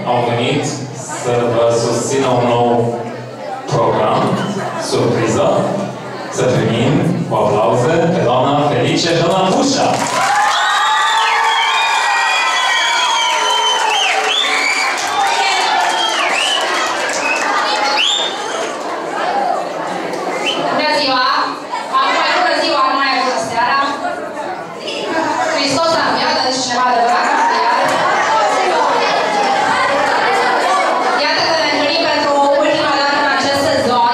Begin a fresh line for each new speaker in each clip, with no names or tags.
au venit să vă susțină un nou program, surpriză. Să primim cu aplauze pe doamna Felice Hălăpușa.
Bună ziua! Am mai bună ziua, nu mai bună seara! Hristos a înviat, deci cineva adevărat ca înviat. Iată că ne întâlnim pentru ultima dată în acest sezon,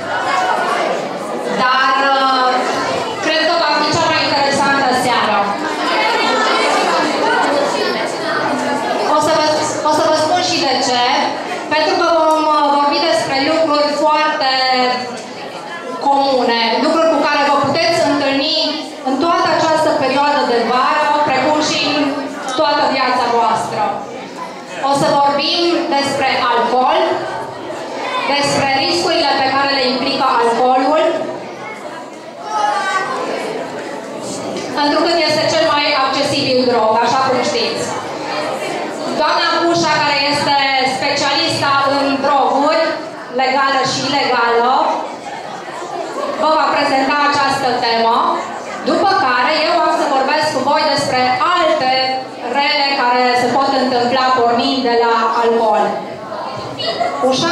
dar cred că va fi cea mai interesantă seară. O să vă spun și de ce. Pentru că vom vorbi despre lucruri foarte comune, lucruri cu care vă puteți întâlni în toată această perioadă de vară, precum și în toată viața voastră. O să vorbim despre alcool, despre riscurile pe care le implică alcoolul, întrucât este cel mai accesibil drog, așa cum știți. Doamna Pușa, care este specialista în droguri, legală și ilegală, vă va prezenta această temă, după care eu am să vorbesc cu voi despre alte rele care se pot întâmpla pornind de la alcool. Ușa?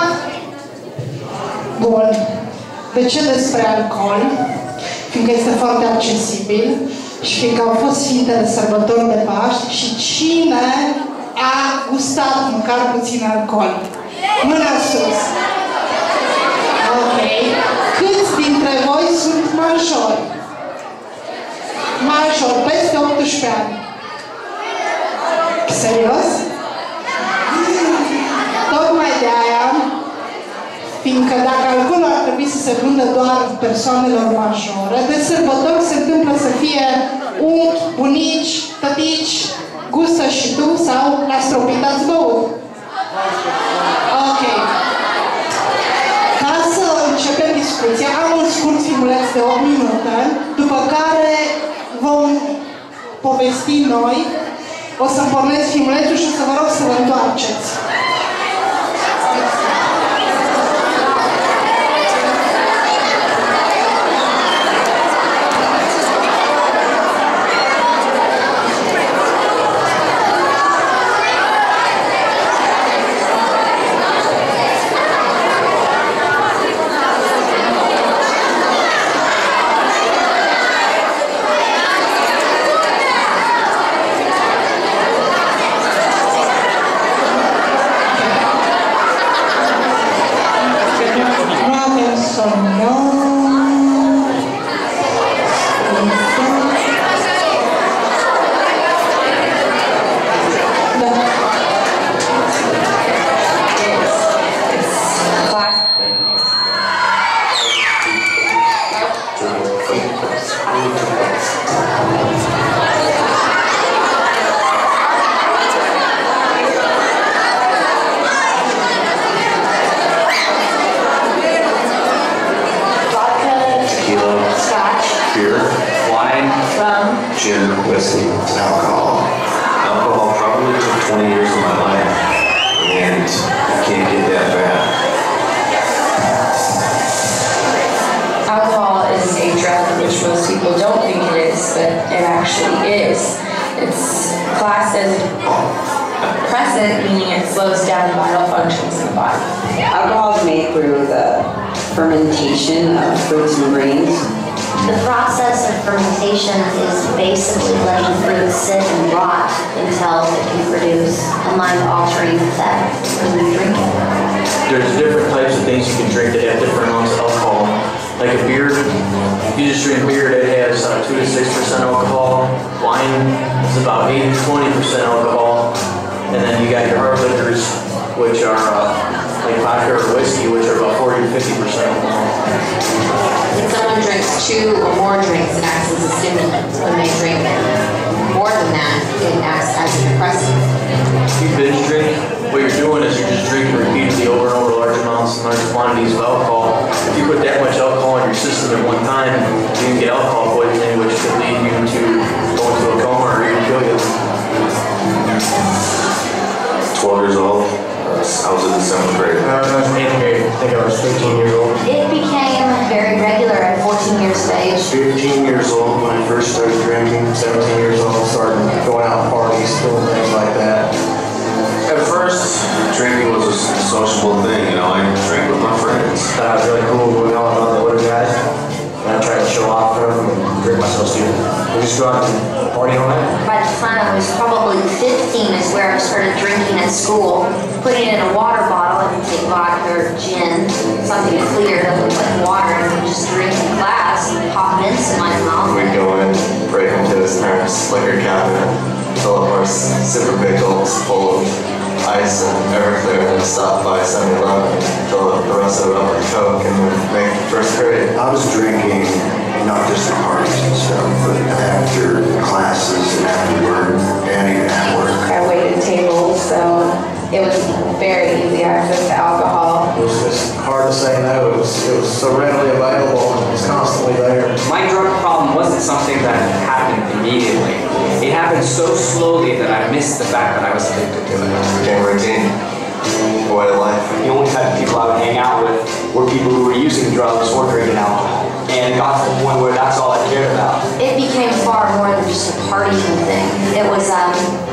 Bun. De ce despre alcool? Fiindcă este foarte accesibil și fiindcă au fost Sfintele Sărbători de Paști și cine a gustat măcar puțin alcool? Mâna sus! Ok. Câți dintre voi sunt majori? Majori, peste 18 ani. Serios? Tocmai de aia, fiindcă dacă alcoolul ar trebui să se vândă doar persoanelor majore, de sărbători se întâmplă să fie unchi, bunici, tătici, gustă și tu sau la stropit ați băut. Ok. Ca să începem discuția, am un scurt filmuleț de 8 minute, după care vom povesti noi. O să pornesc filmulețul și o să vă rog să vă întoarceți.
Gin, whiskey, and alcohol. Alcohol probably took 20 years of my life, and I can't get that back.
Alcohol is a drug which most people don't think it is, but it actually is. It's classed as depressant, meaning it slows down vital functions in the body.
Alcohol is made through the fermentation of fruits and grains.
The process of fermentation is basically letting fruit sit and rot until it can produce a mind-altering effect when you drink it.
There's different types of things you can drink that have different amounts of alcohol. Like a beer, you just drink beer that has 2 to 6% alcohol. Wine is about 8 to 20% alcohol. And then you got your hard liquors, which are like vodka or whiskey, which are about 40 to 50% alcohol.
When someone drinks 2 or more drinks, it acts as a stimulant. When they drink more than that, it acts as a depressant.
If you binge drink, what you're doing is you're just drinking repeatedly over and over large amounts and large quantities of alcohol. If you put that much alcohol in your system at one time, you can get alcohol poisoning, which could lead you to go into a coma or even kill you.
12 years old, I was in the 7th grade.
I was in 8th grade. I think I was 15 years old.
It became very regular at 14 years of age.
15 years old when I first started drinking. 17 years old, started going out to parties, doing things like that.
At first, drinking was a sociable thing, you know, I drank with my friends.
Thought I was really cool going out with all the older guys. And I tried to show off for them and drink myself too. We just go out and party all night.
By the time I was probably 15 is where I started drinking at school, putting it in a water bottle. I would take vodka or gin, something clear that looked like water, and just drink in class and pop mints in my mouth.
We'd go in, break into his parents' liquor cabinet, fill up our super big gulps full of ice and Everclear, and then stop by 7-Eleven and fill up the rest of it up with Coke and make first grade.
I was drinking not just at parties and stuff, but after classes and after work and even at work.
I waited tables, so it was very easy access to alcohol.
It was just hard to say no. It was so readily available and it was constantly there.
My drug problem wasn't something that happened immediately. It happened so slowly that I missed the fact that I was addicted to it.
It became routine. A way of life.
The only type of people I would hang out with were people who were using drugs or drinking alcohol. And it got to the point where that's all I cared about.
It became far more than just a partying thing. It was a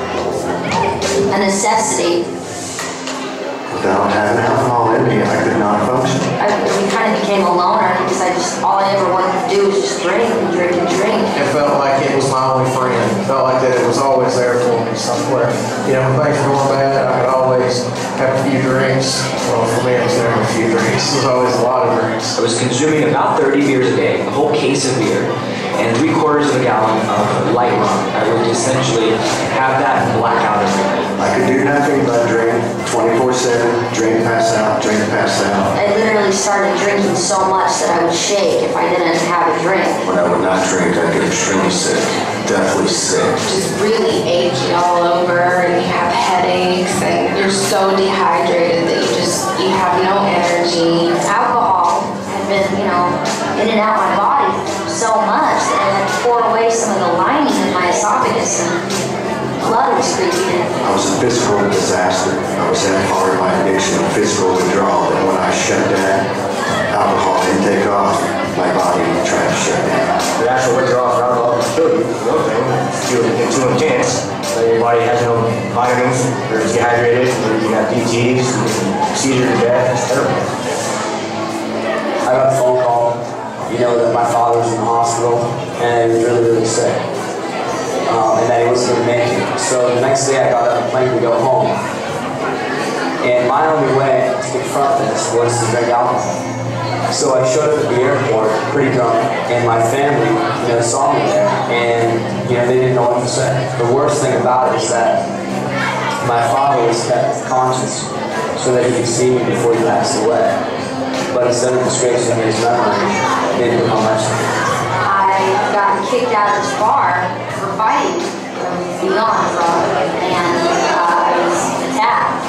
necessity.
Without having alcohol in me, I could not function.
We kind of became a loner because all I ever wanted to do was just drink and drink and drink.
It felt like it was my only friend. It felt like that it was always there for me somewhere. You know, when things were going bad, I could always have a few drinks. Well, for me, it was never a few drinks. It was always a lot of drinks.
I was consuming about 30 beers a day, a whole case of beer, and 3/4 of a gallon of light rum. I would essentially have that and black out every night.
I could do nothing but drink 24/7, drink, pass out, drink, pass out.
I literally started drinking so much that I would shake if I didn't have a drink.
When I would not drink, I'd get extremely sick, deathly sick.
Just really achy all over, and you have headaches, and you're so dehydrated that you have no energy.
Alcohol had been, in and out my body so much that it had poured away some of the lining in my esophagus, and blood was creeping in.
I was a physical disaster. I was that far in my addiction and physical withdrawal that when I shut that alcohol intake off, my body tried to shut down.
The actual withdrawal from alcohol can kill you. The other thing, if you get too intense, then your body has no vitamins, or it's dehydrated, or you have DTs, seizure to death. It's terrible.
I got a phone call, that my father was in the hospital and he was really, really sick. And that he wasn't going to make it. So the next day I got on a plane to go home. And my only way to confront this was to drink alcohol. So I showed up at the airport pretty drunk, and my family, saw me there, and they didn't know what to say. The worst thing about it is that my father was kept conscious so that he could see me before he passed away. But instead of disgracing his memory, they didn't know much.
I got kicked out of this bar for fighting beyond drug, and I was attacked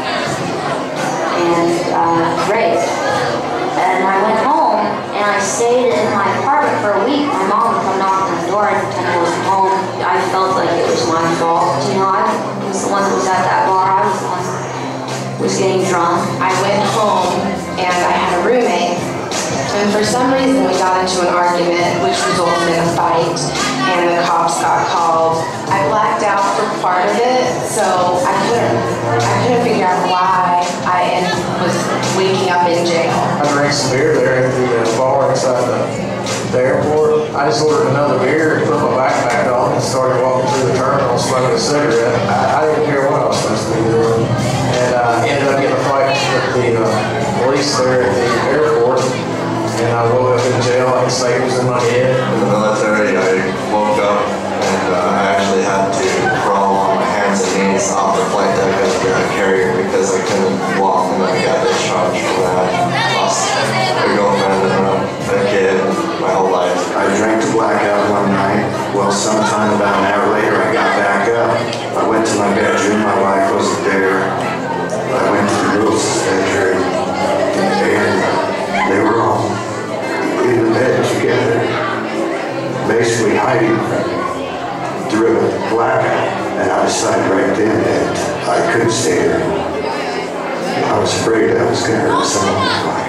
and raped. And I went home and I stayed in my apartment for a week. My mom would come knock on the door and pretend I wasn't home. I felt like it was my fault. I was the one that was at that bar. I was the one that was getting drunk.
I went home and I had a roommate, and for some reason we got into an argument which resulted in a fight, and the cops got called. I blacked out for part of it, so I couldn't figure out why I was waking up in jail.
I drank some beer there at the bar inside the airport. I just ordered another beer and put my backpack on and started walking through the terminal smoking a cigarette. I didn't care what I was supposed to be doing. And I ended up getting a fight with the police there at the airport. And I woke up in jail like sabers in my head.
In the military, I woke up and I actually had to crawl on my hands and knees off the flight deck of the carrier because I couldn't walk, and I got discharged from that. Lost a girlfriend and a kid my whole life.
I drank to blackout one night. Well, sometime about an hour later, I got back up. I went to my bedroom. My wife wasn't there. I went to the girls' bedroom, and they were all in the bed together, basically hiding from me through a blackout. And I decided right then that I couldn't stay there. was afraid I was going to hurt someone's life.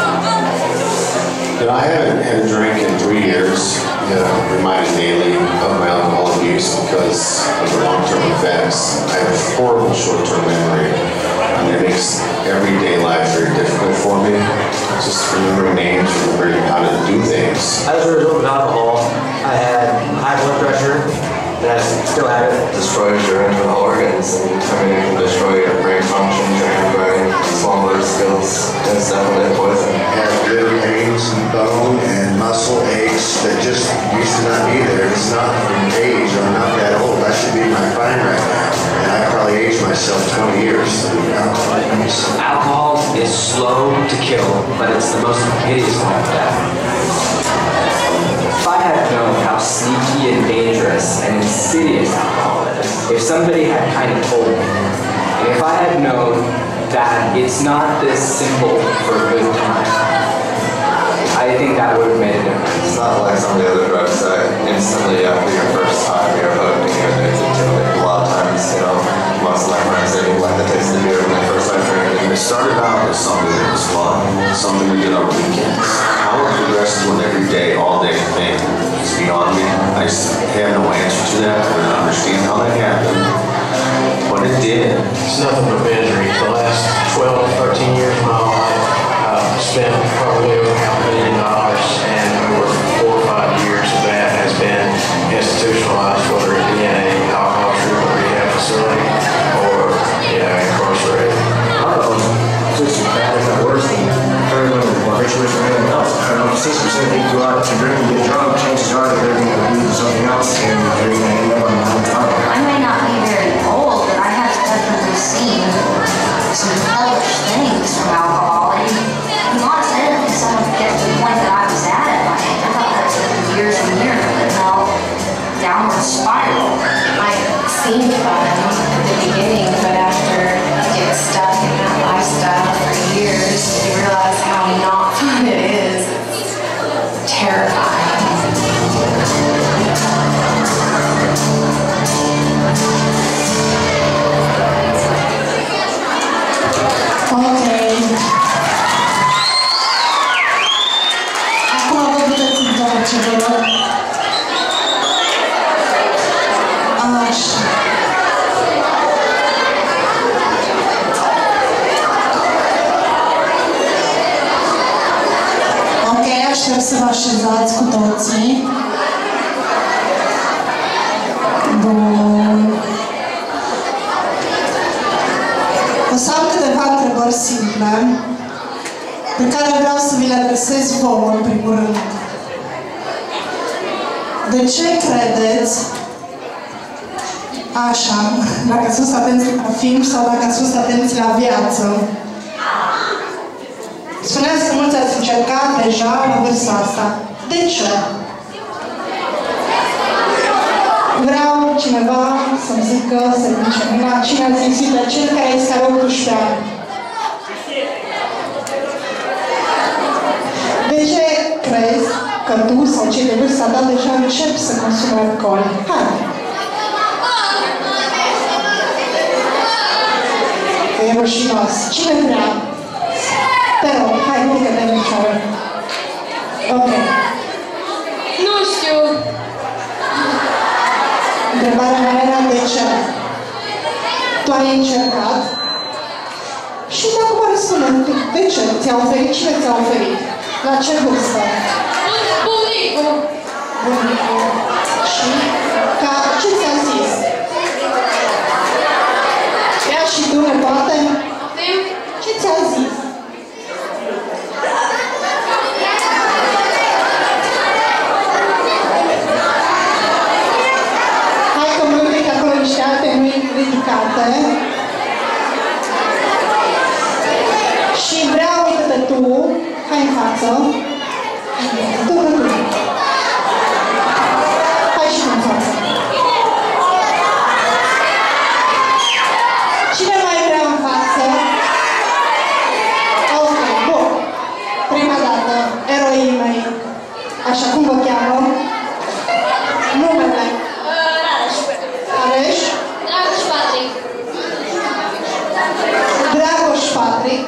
And I haven't had a drink in 3 years. Reminded daily of my alcohol abuse because of the long-term effects. I have a horrible short-term memory, and it makes everyday life very difficult for me. Just remembering names, remembering how to do things.
As a result of alcohol, I had high blood pressure, and I still have it.
Destroys your internal organs, and I mean, it can destroy your brain function, your handwriting, small motor skills. It's definitely a poison.
I have liver pains and bone and muscle aches that just used to not be there. It's not from age. I'm not that old. I should be in my prime right now. And I probably aged myself 20 years through alcohol use.
Alcohol is slow to kill, but it's the most hideous form of death. If I had known how sneaky and dangerous and insidious alcohol is, if somebody had kind of told me, and if I had known that it's not this simple for a good time, I think that would have made a difference.
It's not like some of the other drugs that instantly after your first time you're hooked and you're addicted to it. A lot of times, most of my friends didn't like the taste of beer when they first started drinking.
It started out as something that was fun, something we did on weekends. How it progressed to an everyday, all-day thing is beyond me. I just have no answer to that. I don't understand how that happened, but it did.
It's nothing but misery. The last 12, 13 years of my life, I've spent probably over $500 million, and over 4 or 5 years of that has been institutionalized, whether it be in a alcohol treatment rehab facility or, incarcerated.
Just as bad as that worse than everyone in the situation or anything else. I don't know, if 6% of people go out to drink and get drunk, chances are that they're going to do something else and they're going to end up on the wrong time.
I may not be very old, but I have definitely seen some hellish things from alcohol. And to be honest, I didn't think someone could get to the point that I was at my age. I thought that took years and years, but no, downward spiral.
It seemed fun at the beginning, but after you get stuck in that lifestyle for years, you realize how not fun it is. It's terrifying.
Ok. Acum vă puteți întoarce, vă rog. Așa. Ok, aștept să vă așezați cu toții. Bun. O să am câteva întrebări simple pe care vreau să vi le adresez vouă, în primul rând. De ce credeți, așa, dacă ați fost atenți la film sau dacă ați fost atenți la viață, spuneați că mulți ați încercat deja la vârsta asta. De ce? Vreau cineva să-mi zică, să ridice mâna, cine ați zis de cel care este are 18 ani. De ce crezi că tu sau cei de vârsta ta deja încep să consume alcool? Hai! Că e rușinos. Cine vrea? Te rog, hai, ridică-te în picioare. Ok.
Nu știu.
Întrebarea mea era de ce? Tu ai încercat? Și de acum răspunde un pic. De ce? Ți-a oferit? Cine ți-a oferit? La ce vârstă?
Bunicul.
Bunicul. Și? Ca ce ți-a zis? Ia și tu ne poate? Ce ți-a zis? Hai că mă uite că acolo niște alte mâini ridicate. Și vreau, uite-te tu, hai în față. Tu. Hai și tu în față. Cine mai vrea în față? Ok, bun. Prima dată, eroii mei. Așa, cum vă cheamă? Numele. Rareș?
Dragoș Patrick.
Dragoș Patrick.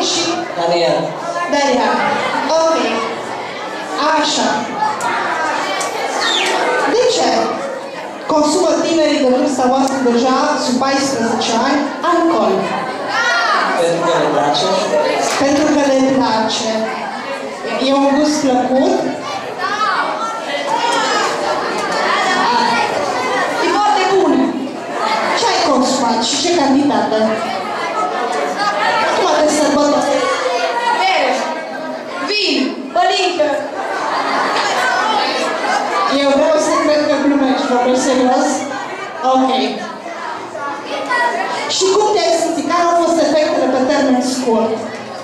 și...
Daniel.
Daniel. Ok. Așa. De ce consumă tinerii de vârsta voastră deja, sub 14 ani, alcool?
Pentru că le place.
Pentru că le place. E un gust plăcut? E foarte bun. Ce ai consumat și ce cantitate? Acum de sărbători. Bere, vin, bălincă. Eu vreau să cred că glumești, vorbesc serios? Ok. Și cum te-ai simțit? Care au fost efectele pe termen scurt?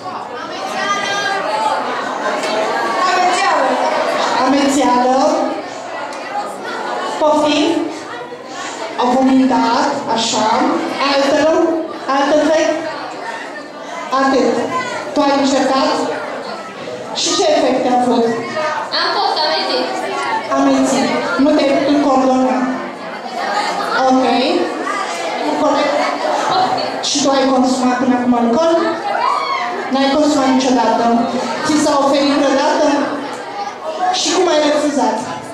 Amețeală. Amețeală. Poftim? Au vomitat, așa. Altele? Alt efect? Atât. Tu ai încercat? Și ce efecte a avut?
Am fost amețit.
Amețit. Nu te-ai putut coordona. Ok. Corect. Și tu ai consumat până acum alcool? N-ai consumat niciodată? Ți s-a oferit vreodată? Și cum ai refuzat?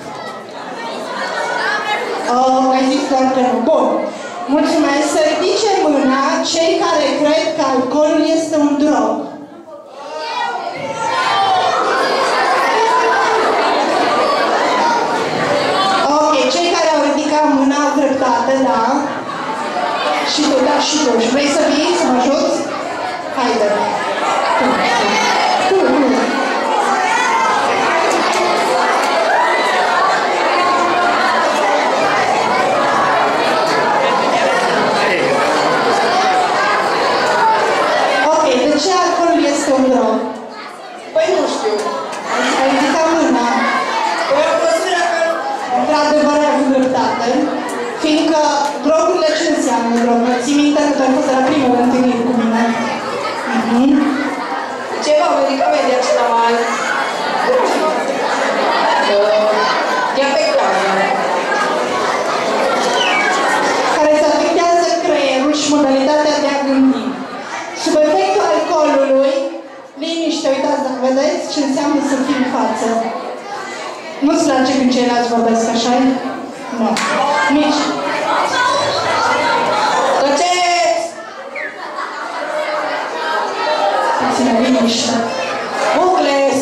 Ai zis doar că nu. Bun. Mulțumesc. Să ridice mâna cei care cred că alcoolul este un drog. Ok. Cei care au ridicat mâna au dreptate, da? Și tu, da, și tu. Și vrei să vii, să mă ajuți? Haide. Tu. Ok, de ce alcoolul este un drog? Păi nu știu. Ai ridicat mâna. Păi eu consider că... Într-adevăr ai avut dreptate. Fiindcă drogurile ce înseamnă drogă? Ții minte că tu ai fost la primul întâlniri cu mine? Ceva, medicamente acela mai... diabetoasă. Care îți afectează creierul și modalitatea de a gândi. Sub efectul alcoolului, liniște, uitați, dacă vedeți ce înseamnă să fii în față. Nu-ți place când ceilalți vorbesc așa-i? Nu. Nici. Tăceți! Ține liniște. Bucles!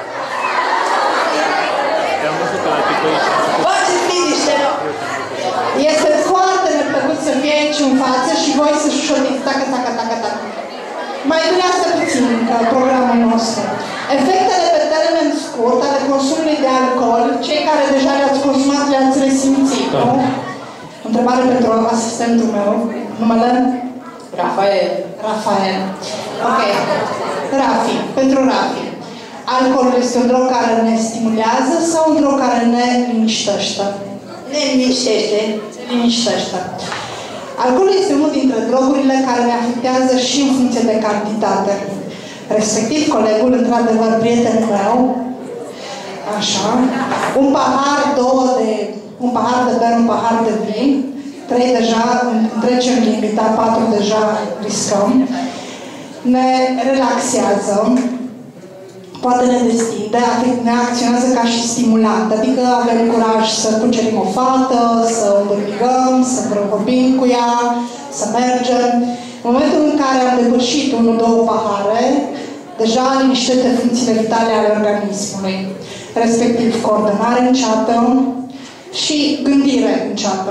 Faceți liniște! Este foarte neplăcut să fie aici în față și voi să șușotiți. Tacă. Mai durează puțin programul nostru. Efectele pe termen scurt ale consumului de alcool, cei care deja le-ați consumat, le-ați resimțit, nu? Întrebare pentru asistentul meu. Numele? Rafael. Ok. Rafi. Pentru Rafi. Alcoolul este un drog care ne stimulează sau un drog care ne liniștește? Ne liniștește. Alcoolul este unul dintre drogurile care ne afectează și în funcție de cantitate. Respectiv, colegul, într-adevăr, prietenul meu, așa, un pahar de bere, un pahar de vin, 3 deja, trecem limita, 4 deja riscăm, ne relaxează, poate ne destinde, ne acționează ca și stimulant, adică avem curaj să cucerim o fată, să o îmbrigăm, să vorbim cu ea, să mergem. În momentul în care am depășit 1-2 pahare, deja liniștește funcțiile vitale ale organismului, respectiv coordonare înceată și gândire înceată.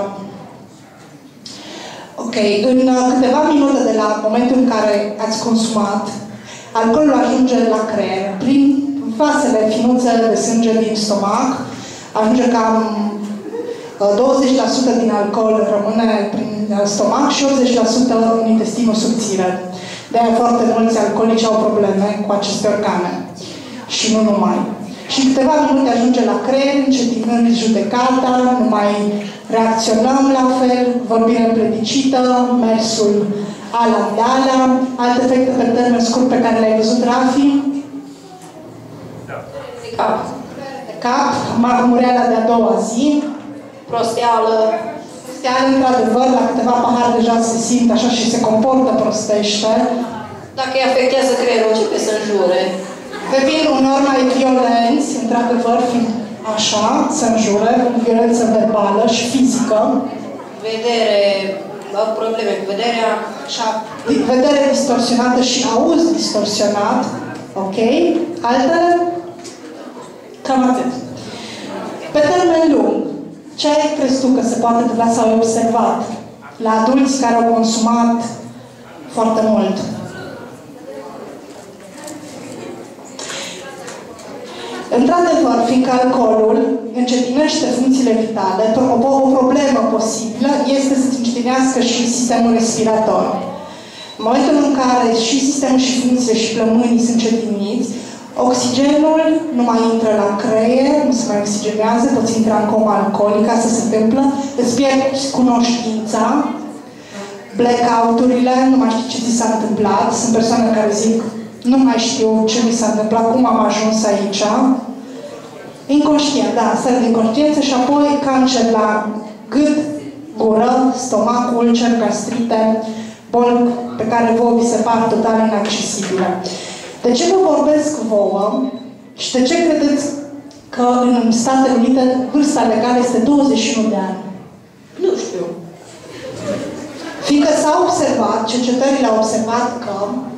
Ok, în câteva minute de la momentul în care ați consumat, alcoolul ajunge la creier, prin vasele finuțe de sânge din stomac, ajunge cam 20% din alcool rămâne prin stomac și 80% în intestinul subțire. De-aia foarte mulți alcoolici au probleme cu aceste organe. Și nu numai. Și în câteva minute ajunge la creier, încetinând judecata, nu mai reacționăm la fel, vorbire împredicită, mersul ala-deala, alte efecte pe termen scurt pe care le-ai văzut, Rafi? De cap, marmureala de-a doua zi, prosteală, într-adevăr, la câteva pahare deja se simt așa și se comportă prostește.
Dacă îi afectează creierul, începe să înjure.
Devin uneori mai violenți, într-adevăr, fiind așa, să înjure, violență verbală și fizică.
Vedere, au probleme cu vederea.
Vedere distorsionată și auz distorsionat. Ok? Altele? Cam atât. Pe termen lung, ce crezi tu că se poate întâmpla sau ai observat la adulți care au consumat foarte mult? Într-adevăr, fiindcă alcoolul încetinește funcțiile vitale, o problemă posibilă este să încetinească și sistemul respirator. În momentul în care și sistemul și funcțiile și plămânii sunt încetiniți, oxigenul nu mai intră la creier, nu se mai oxigenează, poți intra în coma alcoolică, asta se întâmplă, îți pierzi cunoștința, blackout-urile, nu mai știi ce ți s-a întâmplat, sunt persoane care zic nu mai știu ce mi s-a întâmplat, cum am ajuns aici. Inconștient, da, stare de inconștiență și apoi cancer la gât, gură, stomac, ulcer, gastrite, boli pe care vouă vi se par total inaccesibile. De ce vă vorbesc vouă și de ce credeți că în Statele Unite vârsta legală este 21 de ani?
Nu știu.
Fiindcă s-a observat, cercetările au observat că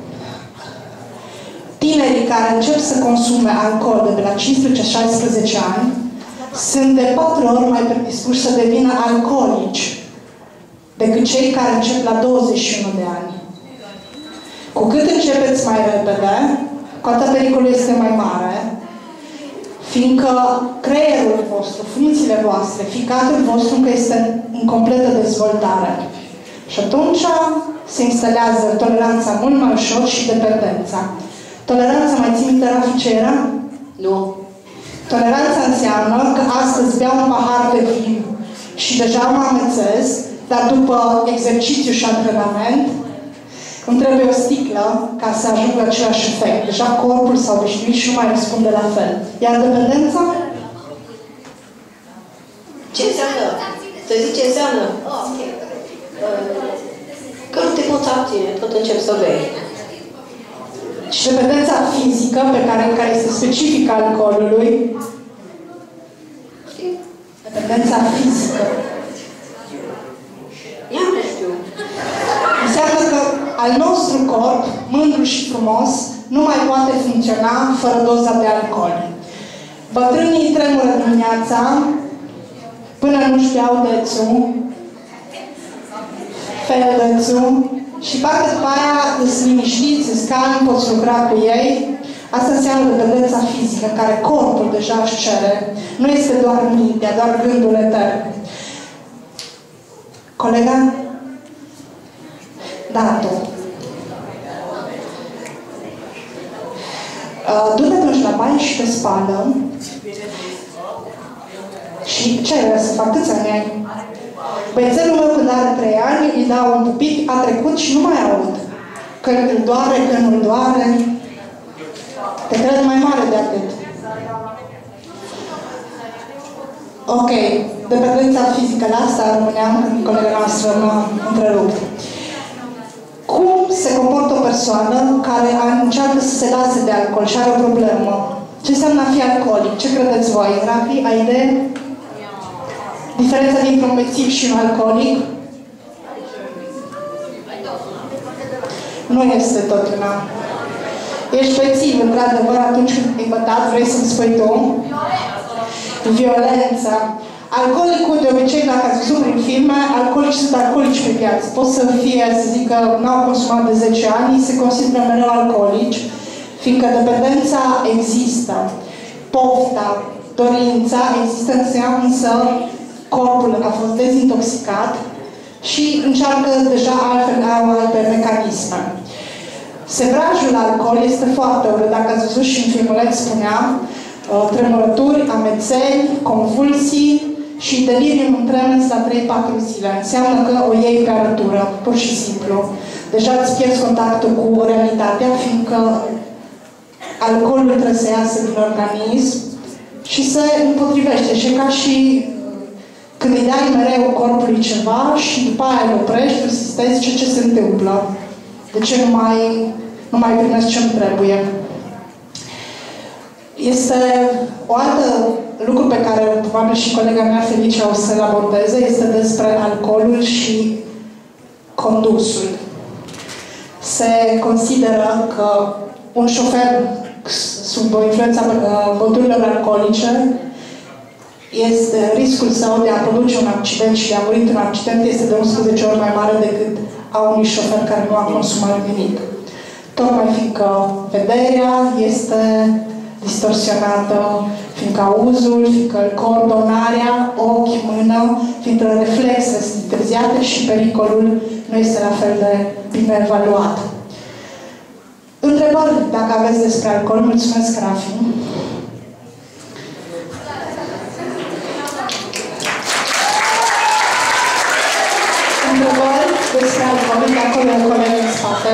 tinerii care încep să consume alcool de la 15-16 ani sunt de 4 ori mai predispuși să devină alcoolici decât cei care încep la 21 de ani. Cu cât începeți mai repede, cu atât pericolul este mai mare, fiindcă creierul vostru, funcțiile voastre, ficatul vostru încă este în completă dezvoltare. Și atunci se instalează toleranța mult mai ușor și dependența. Toleranța, mai ții minte, Rafi, ce era?
Nu.
Toleranța înseamnă că astăzi beau un pahar de vin și deja mă amețesc, dar după exercițiu și antrenament îmi trebuie o sticlă ca să ajung la același efect. Deja corpul s-a obișnuit și nu mai răspunde la fel. Iar dependența?
Ce înseamnă? Să zic ce înseamnă? Că nu te poți abține, tot încep să bei.
Și dependența fizică, care este specifică alcoolului. Dependența fizică.
Ia nu știu.
Înseamnă că al nostru corp, mândru și frumos, nu mai poate funcționa fără doza de alcool. Bătrânii tremură dimineața până nu-și beau dețul, feldețul, și parcă după aia îți liniștiți, îți calmi, poți lucra cu ei. Asta înseamnă dependența fizică, în care corpul deja își cere. Nu este doar mintea, doar gândul etern. Colega? Da, tu. Du-te atunci la baie și te spală. Și ce vrea să fac? Câți ani ai? Băiețelul meu, când are 3 ani, îi dau un pupic, a trecut și nu mai aud. Că îl doare, că nu-l doare. Te cred mai mare de atât. Ok. Dependența fizică, la asta rămâneam când colega noastră m-a întrerupt. Cum se comportă o persoană care încearcă să se lase de alcool și are o problemă? Ce înseamnă a fi alcoolic? Ce credeți voi? Rafi, ai idee? Diferența dintre un bețiv și un alcoolic? Nu este tot una. Ești bețiv, într-adevăr, atunci când ai bătat, vrei să-mi spui tu? Violența. Alcoolicul, de obicei, dacă ați văzut prin filme, alcoolici sunt alcoolici pe viață. Pot să fie, să zic că n-au consumat de 10 ani, se consideră mereu alcoolici, fiindcă dependența există. Pofta, dorința există, însă corpul a fost dezintoxicat și încearcă deja alte mecanisme. Sevrajul la alcool este foarte urât. Dacă ați văzut și în filmuleț spuneam, tremurături, amețeli, convulsii și delirium în tremens la 3-4 zile. Înseamnă că o iei pe arătură, pur și simplu. Deja îți pierzi contactul cu realitatea, fiindcă alcoolul trebuie să iasă din organism și se împotrivește. Și ca și când îi dai mereu corpului ceva și după aia îl oprești, îl sistezi ce se întâmplă. De ce nu mai nu mai primesc ce-mi trebuie. Este o altă lucru pe care probabil și colega mea Felicia o să-l abordeze, este despre alcoolul și condusul. Se consideră că un șofer sub influența băuturilor alcoolice, riscul său de a produce un accident și de a muri într-un accident este de 11 ori mai mare decât a unui șofer care nu a consumat nimic. Tocmai fiindcă vederea este distorsionată, fiindcă auzul, fiindcă coordonarea, ochi, mână, fiindcă reflexe sunt întârziate și pericolul nu este la fel de bine evaluat. Întrebări, dacă aveți despre alcool. Mulțumesc, Rafi. Întrebări despre alcool, de acolo e colegă în spate.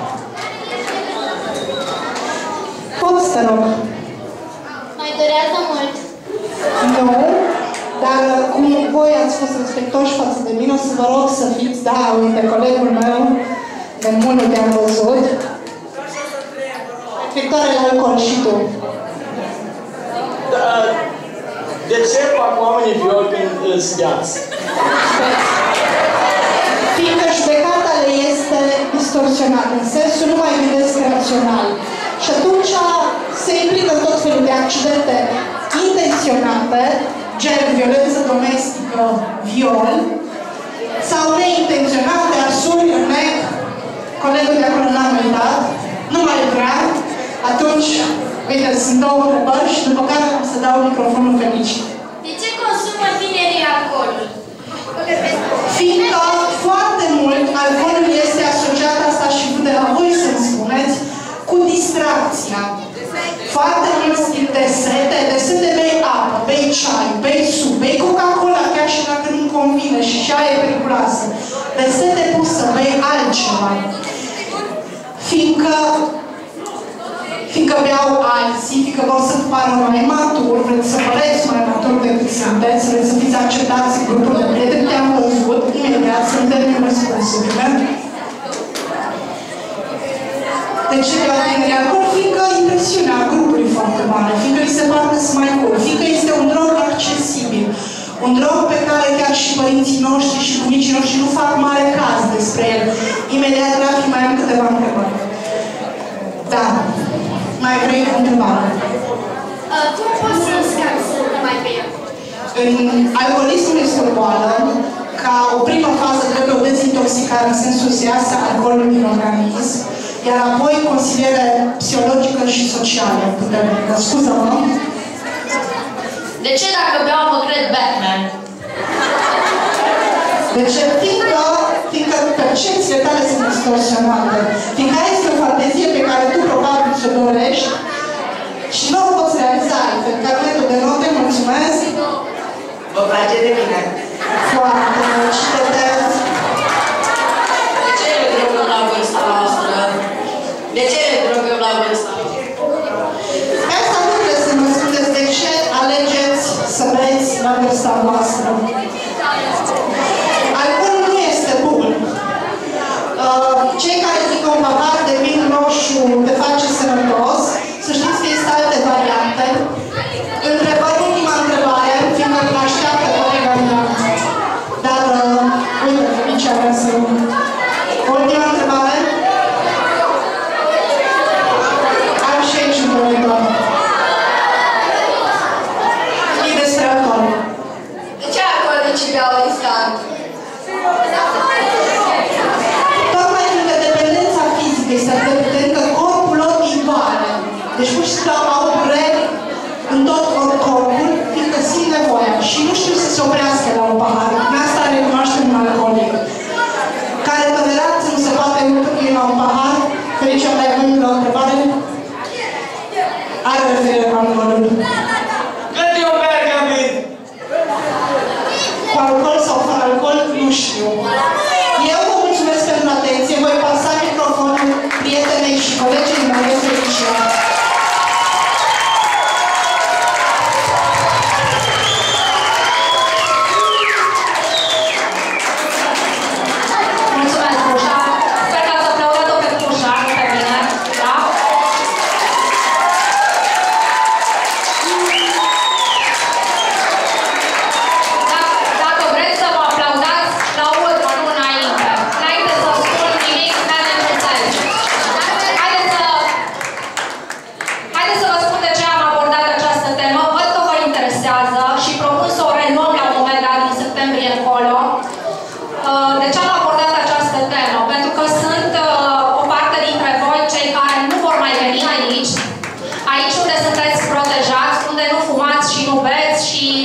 Poți, te rog.
Mai durează mult.
Nu, dar cum voi ați fost respectoși față de mine, o să vă rog să fiți, da, uite, colegul meu, de mult nu te-am văzut. Victoria la alcool și tu.
De ce fac oamenii viol când îți gheață?
Fiindcă judecata le este distorsionată, în sensul nu mai gândesc rațional. Și atunci se implică tot felul de accidente intenționate, gen violență domestică, viol, sau neintenționate, arsuri, nec, colegul de acolo n-am uitat, nu mai vrea, atunci, uite, sunt două întrebări și după care am să dau microfonul Felicie.
De ce consumă tinerii alcoolul?
Fiindcă foarte mult alcoolul este asociat, asta și de la voi să-mi spuneți, cu distracția. Foarte mulți de sete bei apă, bei ceai, bei suc, bei Coca-Cola, chiar și dacă nu-mi convine și aia e periculoasă. De sete pus să bei altceva. Fiindcă beau alții, fiindcă vor să pară mai matur, vreți să păreți mai matur decât sunteți, vreți să fiți acceptați în grupul de prieteni, te-am văzut, imediat să-mi termin răspunsurile. De ce beau tinerii alcool? Fiindcă impresiunea grupului foarte mare, fiindcă li se pare că sunt mai cool, fiindcă este un drog accesibil, un drog pe care chiar și părinții noștri și bunicii noștri nu fac mare caz despre el. Imediat, Rafi, mai am câteva întrebări. Da. Mai vrei o întrebare?
Cum poți să scapi să nu mai bei?
Alcoolismul este o boală. Ca o primă fază trebuie o dezintoxicare în sensul să iasă alcoolul din organism, iar apoi consiliere psihologică și socială puternică. Scuză-mă.
De ce dacă beau mă cred Batman?
De ce? Fiindcă percepțiile tale sunt distorsionate. Fiindcă este o fantezie pe care tu probabil ți-o dorești și nu o poți realiza. Pe carnetul de note, mulțumesc.
Vă place de mine?
Foarte mult și de tăi.
De ce le drogăm la vârsta noastră? De ce le drogăm la vârsta noastră?
Asta nu trebuie să mă spuneți de ce alegeți să beți la vârsta noastră. Alcoolul nu este bun. Cei care zic un pahar de vin roșu te face sănătos, să știți că există alte variante. Ultima întrebare, fiindcă îl așteaptă colega mea. Dar, uite, Felicia vrea să... Ultima întrebare. Am și aici un colegor. E despre alcool.
De ce alcoolicii beau instant?
Tocmai fiindcă dependența fizică este atât de puternică, corpul lor îi doare. Deci pur și simplu au dureri în tot corpul, fiindcă simt nevoia și nu știu să se oprească la un pahar. În asta recunoaștem un alcoolic. Care tolerat nu se poate opri la un pahar. Felicia, mai avem la o întrebare? Are referire cu alcoolul.
Cât e o bergamin?
Cu alcool sau fără alcool? Nu știu. Eu vă mulțumesc pentru atenție. Voi pasa microfonul prietenei și colegii mele, Felicia.
Mulțumesc, Pușa. Sper că ați aplaudat-o pe Pușa, pe mine.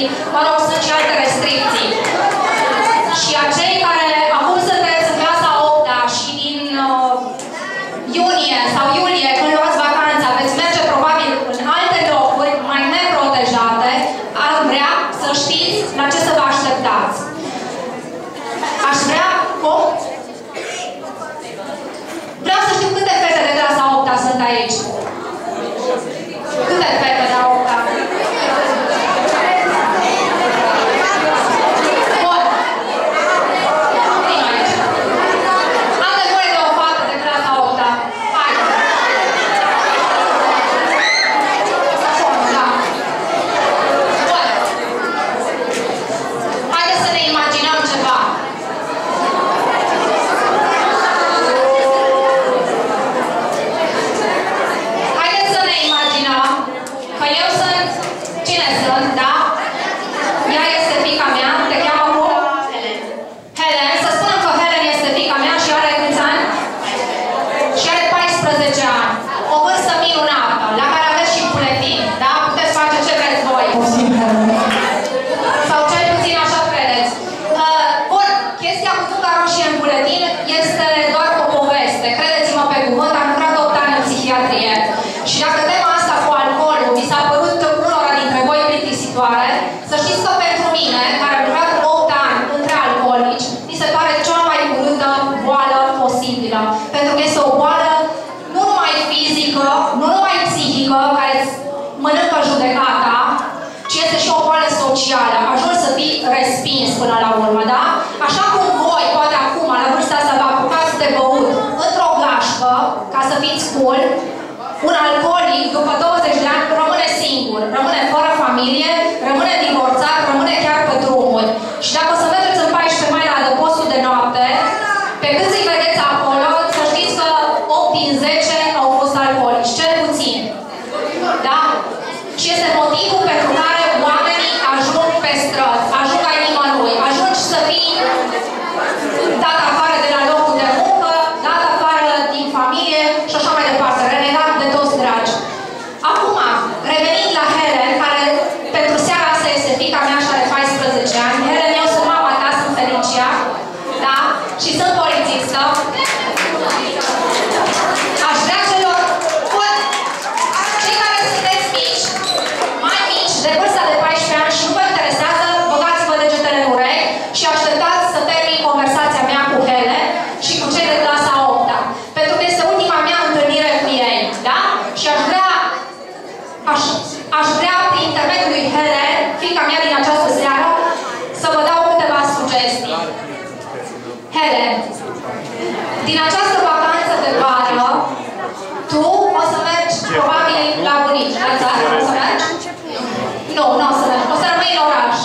mă rog, sunt și alte restricții. Și acei care acum sunteți în clasa 8-a și din iunie sau iulie, când luați vacanța, veți merge probabil în alte locuri mai neprotejate, aș vrea să știți la ce să vă așteptați. Aș vrea, vreau să știu câte fete de clasa 8-a sunt aici. Câte fete de la 8-a? Bun. Vin aici. Am nevoie de o fată de clasa 8-a. Hai. Bun, da. Bun. Haideți să ne imaginăm ceva. Haideți să ne imaginăm că eu sunt, cine sunt, da? Ea este fiica mea, te cheamă cum? Helen. Să spunem că Helen este fiica mea și are câți ani? Și are 14 ani. O vârstă minunată, la care aveți și buletin, da? Puteți face ce vreți voi. Sau cel puțin așa credeți. Bun, chestia cu tuca roșie în buletin este doar o poveste. Credeți-mă pe cuvânt, am lucrat 8 ani în psihiatrie. Și dacă tema asta cu alcoolul vi s-a părut unora dintre voi plictisitoare, să știți că pentru mine, care am lucrat 8 ani între alcoolici, mi se pare cea mai urâtă boală posibilă. Pentru că este o boală nu numai fizică, nu numai psihică, care îți mănâncă judecata, ci este și o boală socială. Ajungi să fii respins până la urmă, da? Așa cum voi, poate acum, la vârsta asta, vă apucați de băut într-o gașcă, ca să fiți cool, un alcoolic, după 20 de ani, rămâne singur, rămâne fără familie, rămâne divorțat, rămâne chiar pe drumuri. Și dacă o să mergeți în 14 mai la adăpostul de noapte, pe cât îi vedeți acolo, să știți că 8 din 10 au fost alcoolici, cel puțin. Da? Și este motivul pentru care oamenii ajung pe străzi, ajung ai nimănui, ajungi să fii dat afară de la locul de muncă, dat afară din familie și așa mai departe, renegat de toți dragi. Acum, revenind la Helen, care pentru seara asta este fiica mea și are 14 ani. Helen, eu sunt mama ta, sunt Felicia, da? Și sunt polițistă. Aș vrea celor, cei care sunteți mici, mai mici, de vârsta de 14 ani și nu vă interesează, băgați-vă degetele în urechi și așteptați să termin conversația mea cu Helen și cu cei de clasa 8-a. Pentru că este ultima mea întâlnire cu ei, da? Și aș vrea prin intermediul lui Helen, fiica mea din această seară, să vă dau câteva sugestii. Helen, din această vacanță de vară, tu o să mergi probabil la bunici, la țară, o să mergi? Nu, nu o să mergi. O să rămâi în oraș.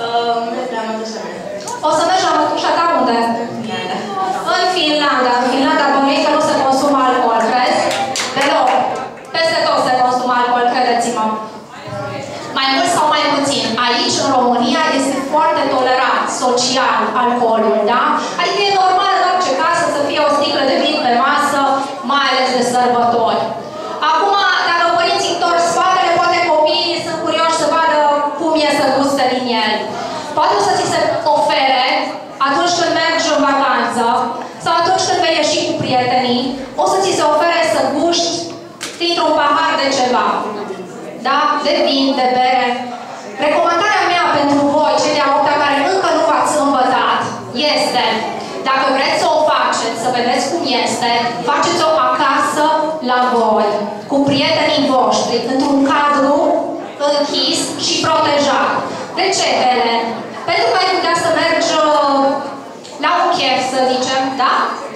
O să mergi la mătușa ta unde? În Finlanda. În Finlanda bănuiesc că nu se consumă alcool, crezi? Deloc. Peste tot se consumă alcool, credeți-mă. Mai mult sau mai puțin. Aici, în România, este foarte tolerat social alcoolul, da? Adică e normal în orice casă să fie o sticlă de vin pe masă, mai ales de sărbători. Acum, dacă părinții întorc spatele, poate copiii sunt curioși să vadă cum e să guste din el. Poate o să ți se ofere atunci când mergi în vacanță sau atunci când vei ieși cu prietenii, o să ți se ofere să guști dintr-un pahar de ceva. Da? De vin, de bere. Recomandarea mea pentru voi, cei de-a 8-a care încă nu v-ați învățat, este, dacă vreți să o faceți, să vedeți cum este, faceți-o acasă la voi, cu prietenii voștri, într-un cadru închis și protejat. De ce, Helen? Pentru că ai putea să mergi la un chef, să zicem, da?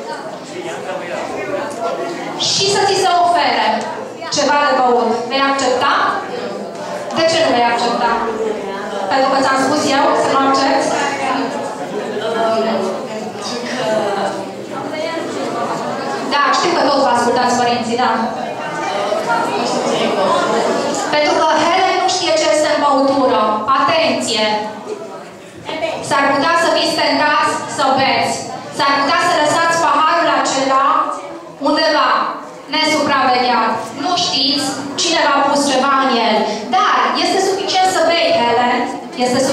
Și să ți se ofere ceva de băut. Vei accepta? De ce nu vei accepta? Pentru că ți-am spus eu să nu accepti? Da, știu că toți vă ascultați părinții, da. Pentru că Helen nu știe ce este în băutură. Atenție! S-ar putea să fiți tentați să beți. S-ar putea să lăsați paharul acela undeva, nesupravegheat. Nu știți cine v-a pus ceva în el. Dar este suficient să bei, Helen. Este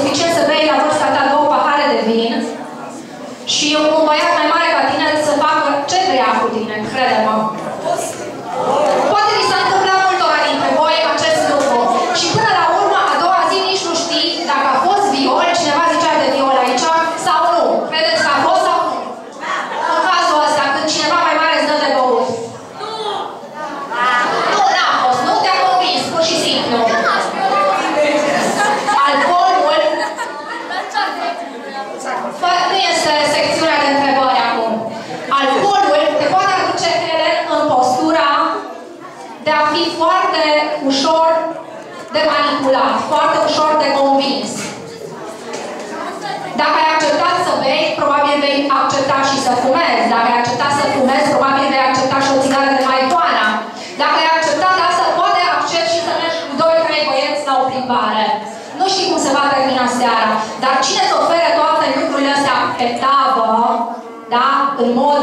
Nu știi cum se va termina seara, dar cine îți oferă toate lucrurile astea pe tavă, da? În mod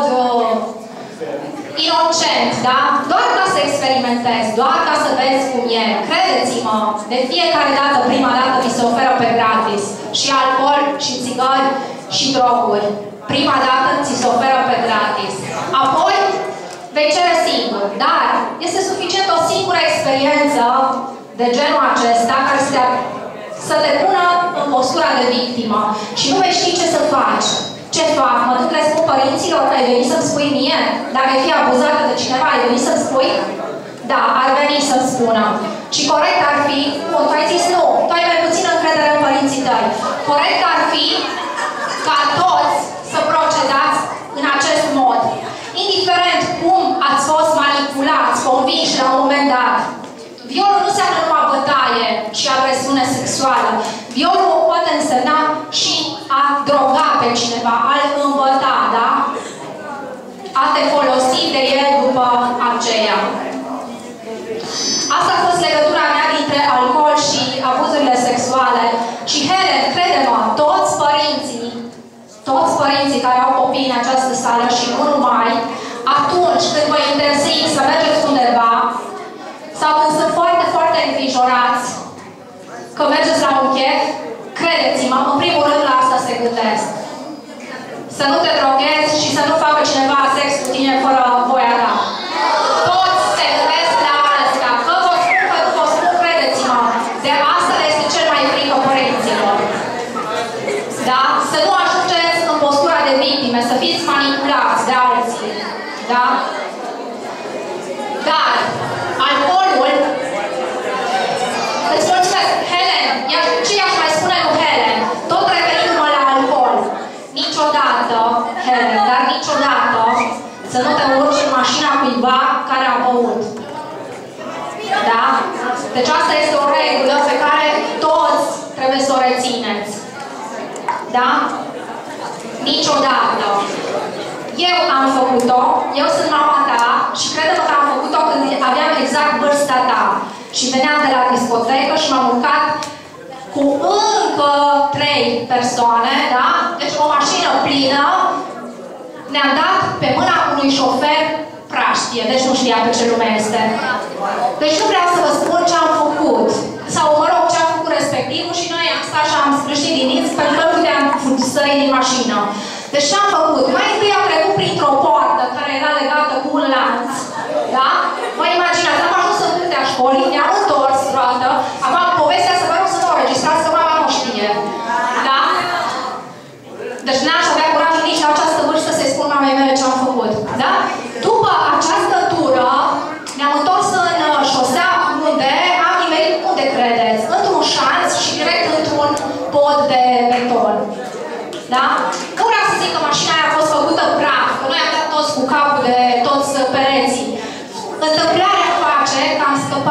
inocent, da? Doar ca să experimentezi, doar ca să vezi cum e. Credeți-mă, de fiecare dată, prima dată, vi se oferă pe gratis și alcool, și țigări, și droguri. Prima dată ți se oferă pe gratis. Apoi vei cere singur, dar este suficient o singură experiență de genul acesta care să te pună în postura de victimă și nu vei ști ce să faci. Ce fac? Mă duc, le spun părinților că ai venit să-mi spui mie? Dacă ai fi abuzată de cineva, ai venit să-mi spui? Da, ar veni să-mi spună. Și corect ar fi, tu ai zis nu, tu ai mai puțin încredere în părinții tăi. Corect ar fi ca toți să procedați în acest mod. Indiferent cum ați fost manipulați, convinși la un moment dat. Violul nu înseamnă numai bătaie și agresiune sexuală. Violul poate însemna și a droga pe cineva, a-l îmbăta, da? A te folosi de el după aceea. Asta a fost legătura mea dintre alcool și abuzurile sexuale. Și Helen, crede-mă, toți părinții care au copii în această sală și nu numai, atunci când vă interzic să mergeți undeva sau când sunt foarte, foarte îngrijorați că mergeți la un chef, credeți-mă, în primul rând la asta se gândesc. Să nu te droghezi și să nu facă cineva sex cu tine fără voia ta. Toți se gândesc la asta. Că vă spun, că nu vă spun, credeți-mă. De asta le este cel mai frică părinților. Da? Să nu ajungeți în postura de victime, să fiți manipulați de alții. Da? Dar alcoolul, îți mulțumesc, Helen, ce i-aș mai spune lui Helen? Tot revenindu-mă la alcool. Niciodată, Helen, dar niciodată să nu te urci în mașina cuiva care a băut. Da? Deci asta este o regulă pe care toți trebuie să o rețineți. Da? Niciodată. Eu am făcut-o, eu sunt mama ta și cred-mă că am făcut-o când aveam exact vârsta ta. Și veneam de la discotecă și m-am urcat cu încă 3 persoane, da? Deci o mașină plină, ne-am dat pe mâna unui șofer praștie, deci nu știa pe ce lume este. Deci nu vreau să vă spun ce am făcut, sau mă rog, ce am făcut respectivul și noi am stat și am sfârșit din dinți pentru că nu puteam sări din mașină. Deci ce am făcut? Mai întâi am trecut printr-o poartă care era legată cu un lanț, da? Vă imaginați, am ajuns în curtea școlii, ne-am întors roată, acum povestea să vă rog să nu o registrați, că mama nu știe. Da? Deci n-aș avea curajul nici la această vârstă să-i spun mamei mele ce am făcut. Da? După această tură, ne-am întors în șosea unde am nimerit, unde credeți? Într-un șanț și direct într-un pod de beton. Da? Nu vreau să zic că mașina aia a fost făcută praf, că noi am dat toți cu capul de toți pereții. Întâmplarea face că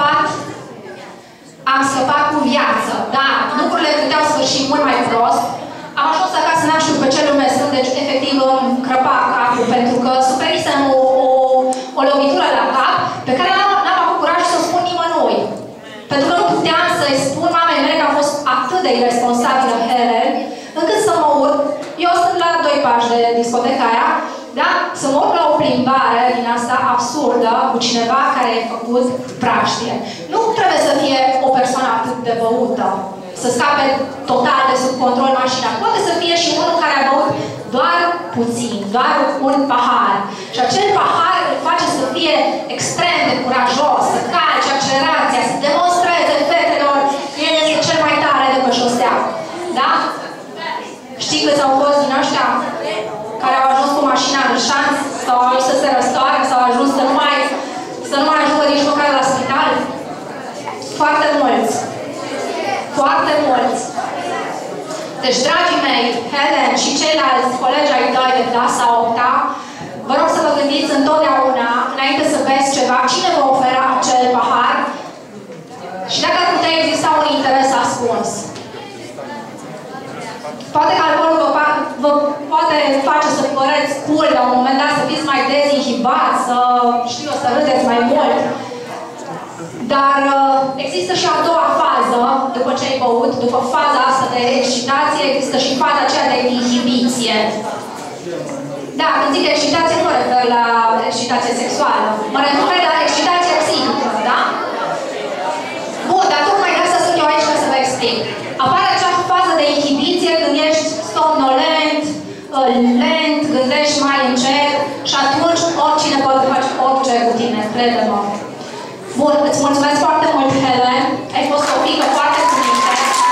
am scăpat cu viață, dar lucrurile puteau sfârși mult mai prost. Am ajuns acasă, n-am știut pe ce lume sunt, deci efectiv îmi crăpa capul, pentru că suferisem o lovitură la cap, pe care n-am avut curaj să o spun nimănui. Pentru că nu puteam să-i spun mamei mele că am fost atât de irresponsabilă, Helen, încât să mă urc. Eu sunt la 2 pași de discoteca aia, da? Să mă urc la o plimbare din asta absurdă cu cineva care a făcut praștie. Nu trebuie să fie o persoană atât de băută, să scape total de sub control mașina. Poate să fie și unul care a băut doar puțin, doar un pahar. Și acel pahar îl face să fie extrem de curajos, să calce accelerația, să demonstreze fetelor că el este cel mai tare de pe șosea. Da? Știi câți au fost din ăștia care au ajuns cu mașina în șanț, sau au ajuns să se răstoară, sau au ajuns să nu mai ajungă nici măcar la spital? Foarte mulți. Foarte mulți. Deci, dragii mei, Helen și ceilalți colegi ai tăi de clasa 8-a, vă rog să vă gândiți întotdeauna, înainte să beți ceva, cine vă oferă acel pahar și dacă ar putea exista un interes ascuns. Poate că alcoolul vă poate face să păreți cool la un moment dat, să fiți mai dezinhibați, să râdeți mai mult. Dar există și a doua fază, după ce ai băut, după faza asta de excitație, există și faza aceea de inhibiție. Da, când zic excitație, nu mă refer la excitație sexuală. Mă refer la excitație psihică, da? Bun, dar tocmai de asta sunt eu aici ca să vă explic. Apare acea fază de inhibiție când ești somnolent, lent, gândești mai încet și atunci oricine poate face orice cu tine, crede-mă. Bun, îți mulțumesc foarte mult, Helen. Ai fost o fiică foarte frumoasă.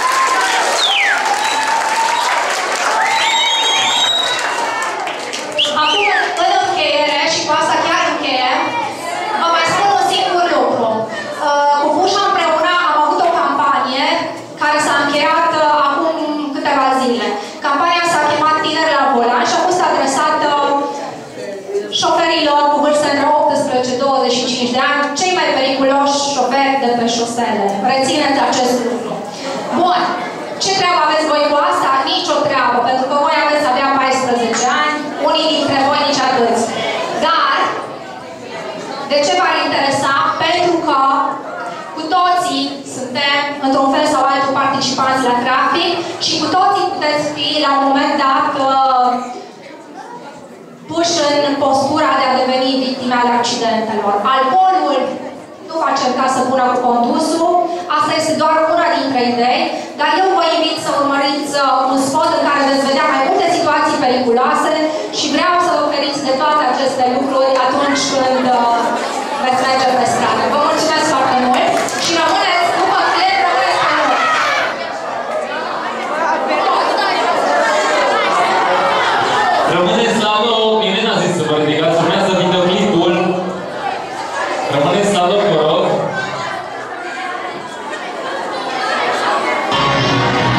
Acum, în încheiere, și cu asta chiar încheie, vă mai spun un singur lucru. Cu Pușa împreună am avut o campanie care s-a încheiat acum câteva zile. Campania s-a chemat Tineri la volan și a fost adresată șoferilor cu vârste între 18-25 de ani, cei mai periculoși șoferi de pe șosele. Rețineți acest lucru. Bun. Ce treabă aveți voi cu asta? Nici o treabă, pentru că voi aveți abia 14 ani, unii dintre voi nici atâți. Dar, de ce v-ar interesa? Pentru că cu toții suntem, într-un fel sau altul, participanți la trafic și cu toții puteți fi, la un moment dat, puși în postura de a deveni victime ale accidentelor. Alcoolul nu va încerca să pună cu condusul, asta este doar una dintre idei, dar eu vă invit să urmăriți un spot în care veți vedea mai multe situații periculoase și vreau să vă feriți de toate aceste lucruri atunci când veți merge pe stradă. Vă mulțumesc foarte mult și rămâneți, după clip, rămâneți pe noi!
Rămâneți la loc, bine n-a zis să vă ridicați, urmează videoclipul. Rămâneți la loc, vă rog.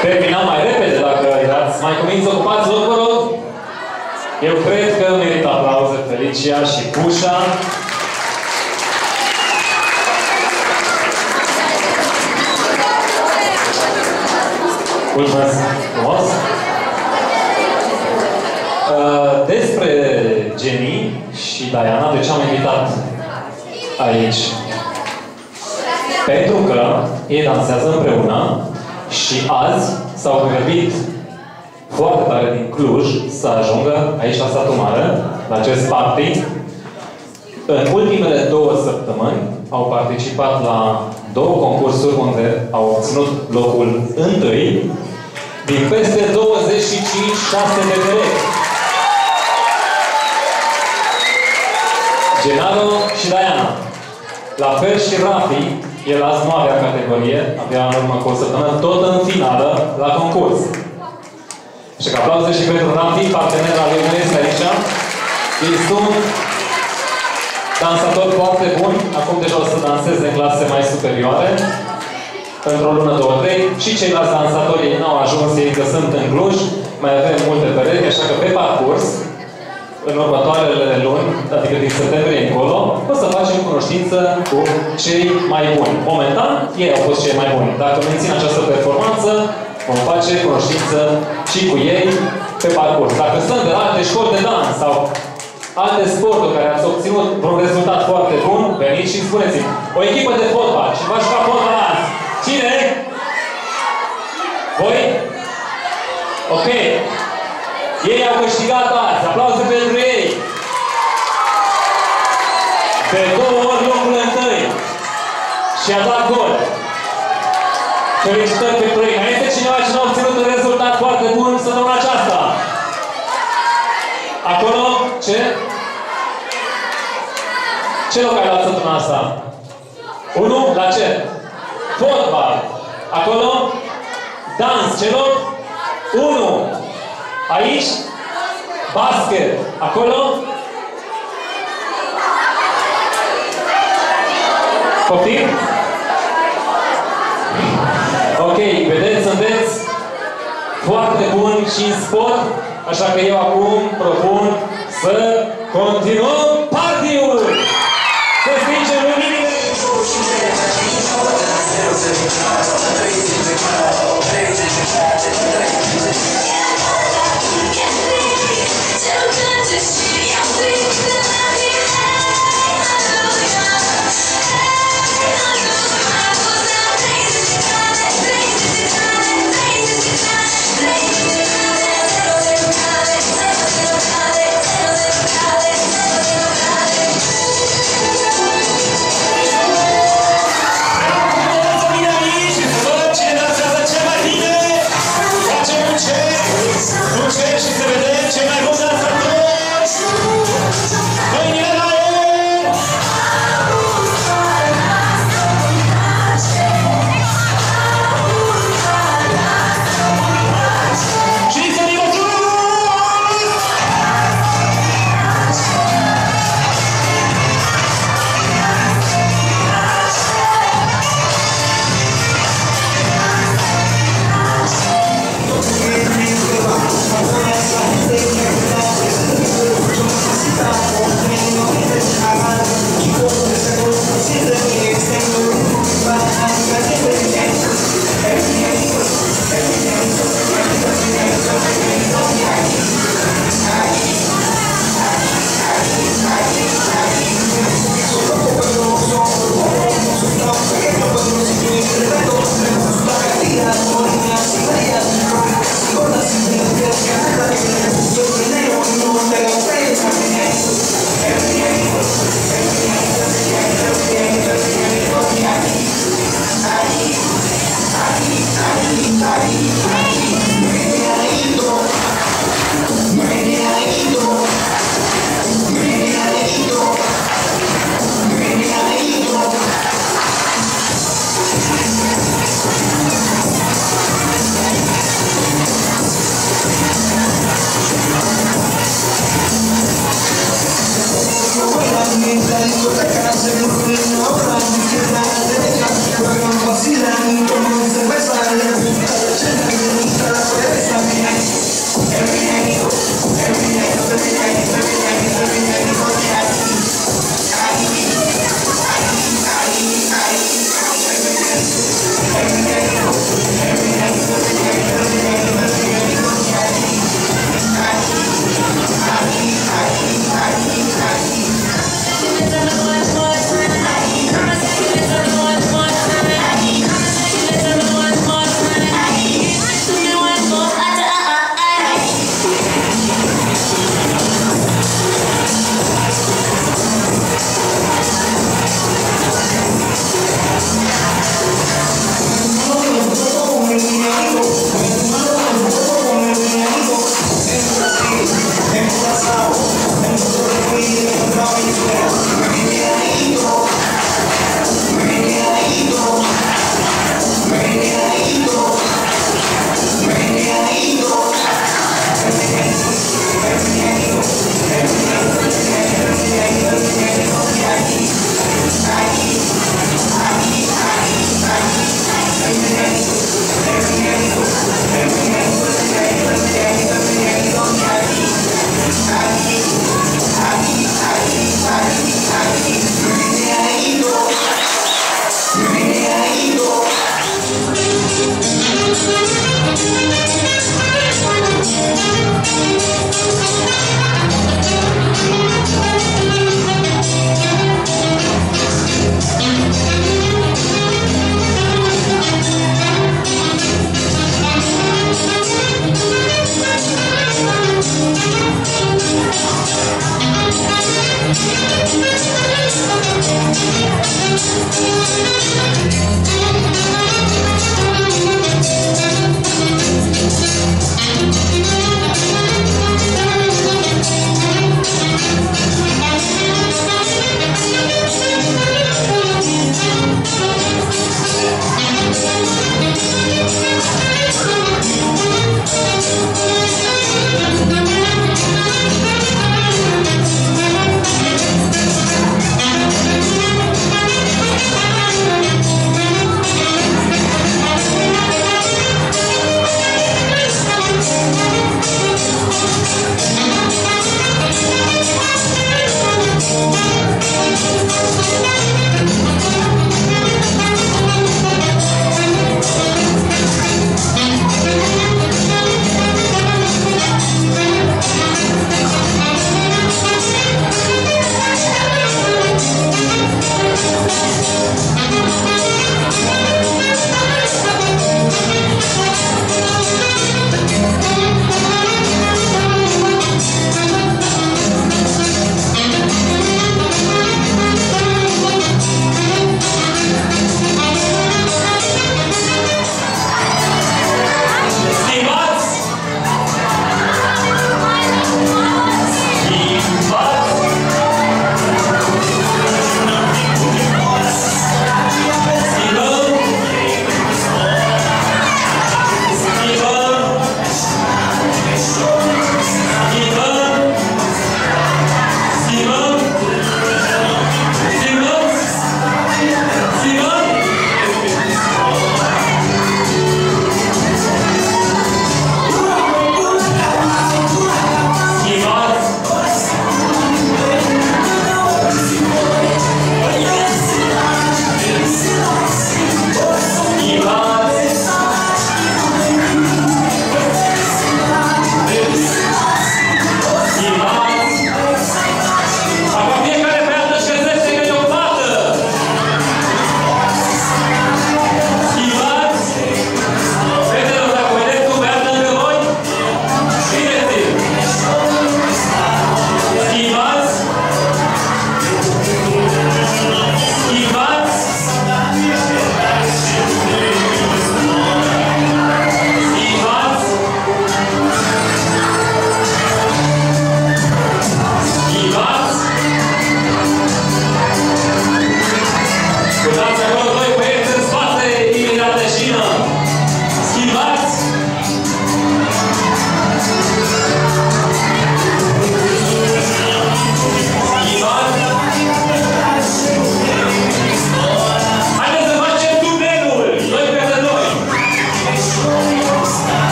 Terminăm mai repede, dacă erați mai convins, ocupați loc, vă rog. Eu cred că merită aplauze Felicia și Pușa. Mulțumesc frumos! Despre Jenny și Diana, de ce am invitat aici? Pentru că ei dansează împreună și azi s-au pregătit foarte tare din Cluj să ajungă aici la Satul Mare, la acest party. În ultimele 2 săptămâni au participat la 2 concursuri unde au obținut locul întâi din peste 25-6 de perechi. Genaro și Diana. La fel și Rafi, el azi nu avea categorie, avea în urmă cu o săptămână, tot în finală la concurs. Și că aplauze și pentru Rafi, partener al lui este aici. Ei sunt dansatori foarte buni, acum deja o să danseze în clase mai superioare. Într-o lună, 2-3. Și ceilalți dansatori ei n-au ajuns, ei că sunt în Cluj. Mai avem multe perechi, așa că pe parcurs, în următoarele luni, adică din septembrie încolo, o să facem cunoștință cu cei mai buni. Momentan, ei au fost cei mai buni. Dacă mențin această performanță, vom face cunoștință și cu ei pe parcurs. Dacă sunt de alte școli de dans sau alte sporturi care ați obținut un rezultat foarte bun, veniți și spuneți-mi. O echipă de fotbal și va juca fotbal azi. Cine? Voi? Ok. Ei au câștigat azi. Aplauze pentru ei. De 2 ori locul întâi. Și a dat gol. Felicitări pentru ei. Mai este cineva ce n-a obținut un rezultat foarte bun săptămâna aceasta? Acolo? Ce? Ce loc ai luat săptămâna asta? 1? La ce? Fotbal. Acolo? Dans. Ce loc? 1. Aici? Basket. Acolo? Poftim? Ok, vedeți, sunteți foarte buni și în sport, așa că eu acum propun să continuăm party-ul! Să stingem luminile!
Vacilan como cerveza de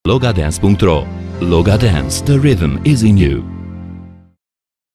Logadance.ro. Logadance, the rhythm is in you.